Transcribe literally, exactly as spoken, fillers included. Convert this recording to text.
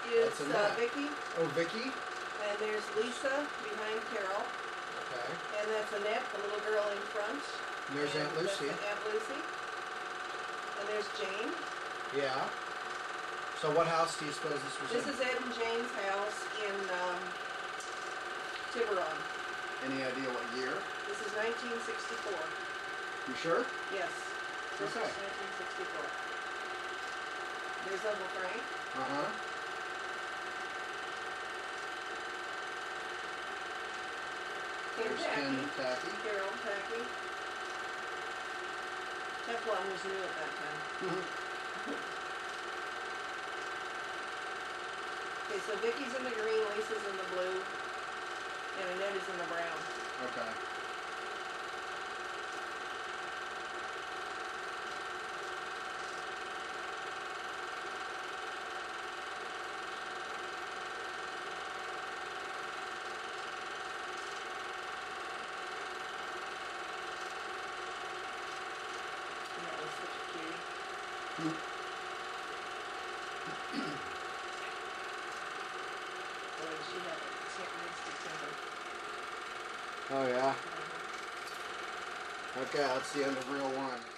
is That's uh, Annette. Vicky. Oh, Vicky. And there's Lisa behind Carol. Okay. And that's Annette, the little girl in front. And there's and Aunt Lucy. That's Aunt Lucy. And there's Jane. Yeah. So what house do you suppose this was This in? is Ed and Jane's house in um, Tiburon. Any idea what year? This is nineteen sixty-four. You sure? Yes. This Okay. is nineteen sixty-four. There's Uncle Frank. Uh-huh. Ken There's Ken and Tackes. Tacky. Carol Tackes. Teflon was new at that time. Okay, so Vicky's in the green, Lisa's in the blue, and Annette is in the brown. Okay. That was such a cutie. Boy, she had a nasty temper. Oh, yeah? Mhm. Okay, that's the end of reel one.